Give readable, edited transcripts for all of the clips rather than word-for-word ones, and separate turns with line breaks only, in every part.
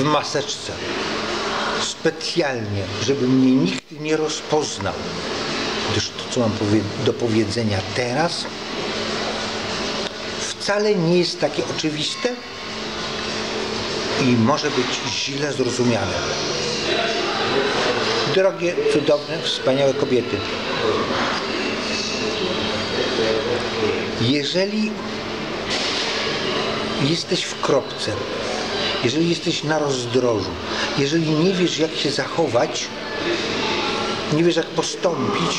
w maseczce. Specjalnie, żeby mnie nikt nie rozpoznał. Gdyż to, co mam do powiedzenia teraz, wcale nie jest takie oczywiste i może być źle zrozumiane. Drogie, cudowne, wspaniałe kobiety, jeżeli jesteś w kropce, jeżeli jesteś na rozdrożu, jeżeli nie wiesz, jak się zachować, nie wiesz, jak postąpić,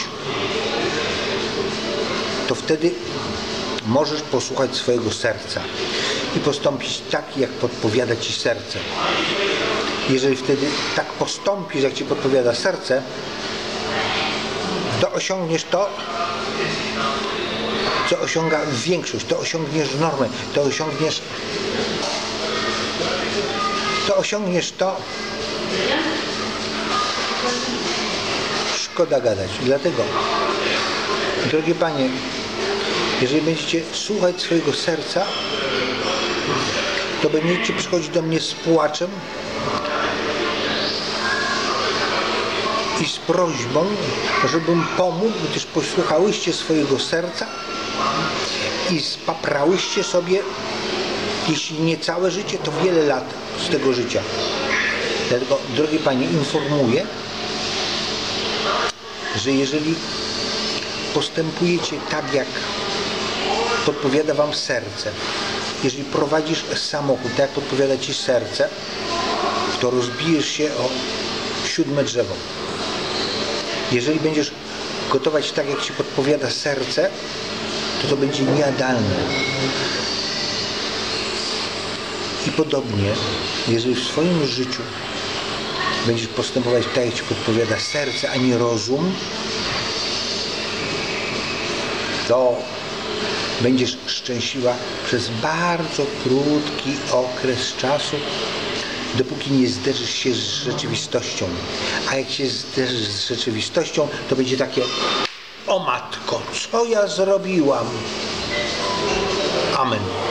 to wtedy możesz posłuchać swojego serca i postąpić tak, jak podpowiada ci serce. Jeżeli wtedy tak postąpisz, jak ci podpowiada serce, to osiągniesz to, co osiąga większość, to osiągniesz normę, to osiągniesz to, szkoda gadać. Dlatego, drogie panie, jeżeli będziecie słuchać swojego serca, to będziecie przychodzić do mnie z płaczem i z prośbą, żebym pomógł, gdyż posłuchałyście swojego serca i spaprałyście sobie, jeśli nie całe życie, to wiele lat z tego życia. Dlatego, drogie panie, informuję, że jeżeli postępujecie tak, jak podpowiada wam serce, jeżeli prowadzisz samochód, tak jak podpowiada ci serce, to rozbijesz się o 7 drzewo. Jeżeli będziesz gotować tak, jak ci podpowiada serce, to będzie niejadalne. I podobnie, jeżeli w swoim życiu będziesz postępować tak, jak ci podpowiada serce, a nie rozum, to będziesz szczęśliwa przez bardzo krótki okres czasu, dopóki nie zderzysz się z rzeczywistością. A jak się zderzysz z rzeczywistością, to będzie takie: o matko, co ja zrobiłam? Amen.